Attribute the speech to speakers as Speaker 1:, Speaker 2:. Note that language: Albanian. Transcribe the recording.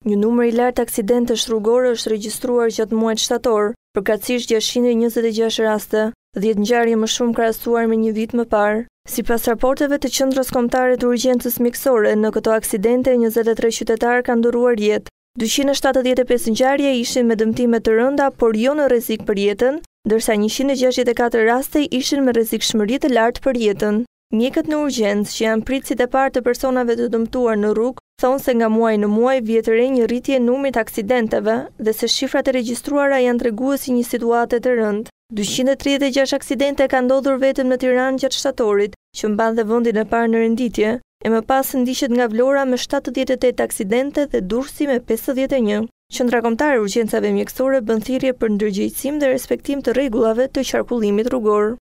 Speaker 1: Një numër i lartë aksidentesh rrugore është regjistruar gjatë muajit shtator, përkatësisht 626 raste, 10 ngjarje më shumë krahasuar me një vit më parë. Sipas raporteve të Qendrës Kombëtare të Urgjencës Mjekësore, në këto aksidente 23 qytetarë kanë nderuar jetë. 275 ngjarje ishin me dëmtime të rënda, por jo në rrezik për jetën, ndërsa 164 raste ishin me rrezikshmëri të lartë për jetën. Mjekët në urgjencë, që janë pritësit e parë të personave të dëmtuar në rrugë, thonë se nga muaji në muaj vjet re një rritje në numrit të aksidenteve dhe se shifrat e regjistruara janë treguesi një situate të rëndë. 236 aksidente kanë ndodhur vetëm në Tiranë gjatë shtatorit, që mban dhe vendin e parë në renditje, e më pas ndiqet nga Vlora me 78 aksidente dhe Durrësi me 51. Qendra Kombëtare e Urgjencave Mjekësore bën thirrje për ndërgjegjësim dhe respektim të rregullave të qarkullimit rrugor.